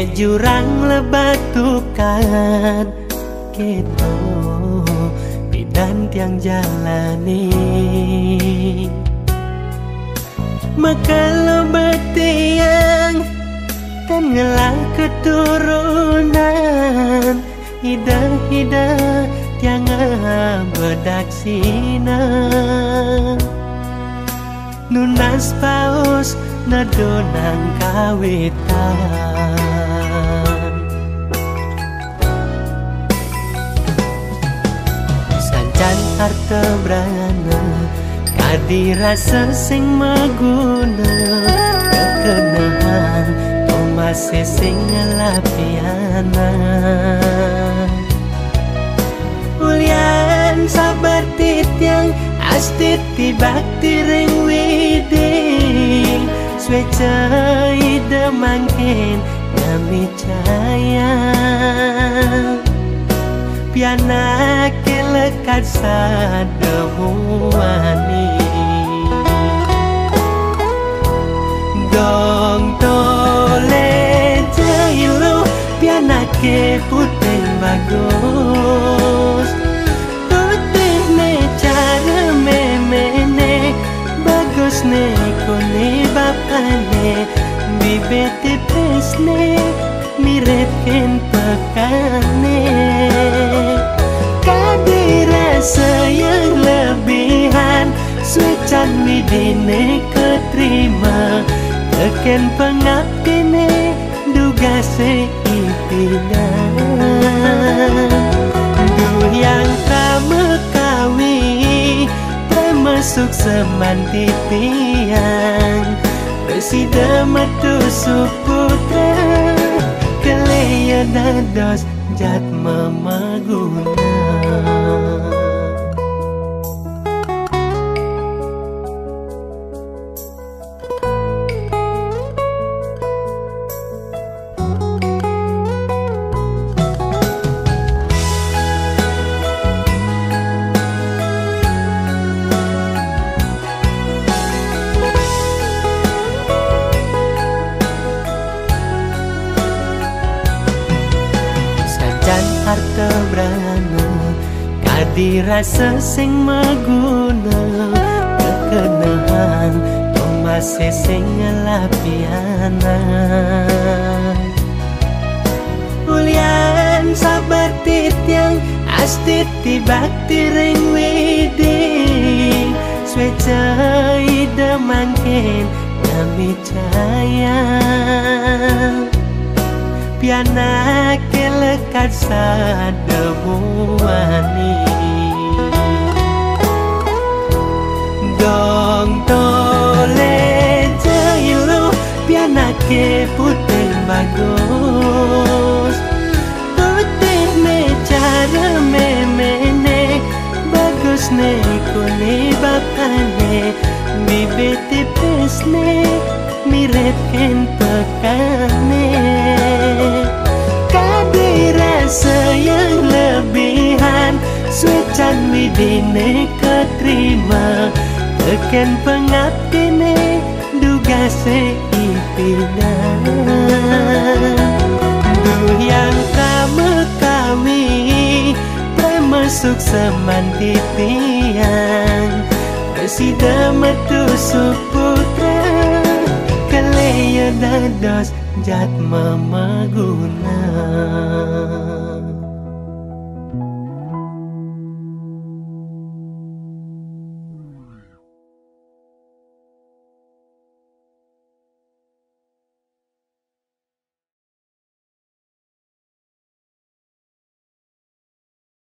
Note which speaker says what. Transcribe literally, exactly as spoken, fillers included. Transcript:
Speaker 1: jurang lebatukan kita bidan tiang jalani. Maka lo betiang dan ngelah keturunan ida-ida tiang bedaksina. Nunas paus nadonang kawitan. Sancan harta brana kadirasa sing maguna. Kekenahan tomase sing ngelapiana. Ulian sabar titiang astiti bakti ring widing. Swecai ida mangkin ngami caya. Piana kelekat sademuani. Dong tole jailu piana ke putih bagus. Putih ne cara memene bagus ne kone bapane. Bibete pesne miretken pekane. Kadirasa yang lebihan suecan midine keterima. Teken pengabdine duga seipinan. Du yang pramekawi pramasuk semanti tiang. Resida metu suputra keleya dados jat memaguna. Harta brana kadirasa sing maguna. Kekenahan tomase sing ngelapiana. Ulian sabar titiang astiti bakti ring widing. Swecai ida mangkin ngami caya. Piana kelekat sademuani. Dong tole jailu piana ke putih bagus. Putih ne cara memene bagus ne kone bapane. Bibete pesne miretken pekane. Kadirasa yang lebihan suecan midine keterima. Teken pengabdine duga seipinan. Du yang pramekawi pramasuk semanti tiang. Resida metu suputra keleya dados jat memaguna.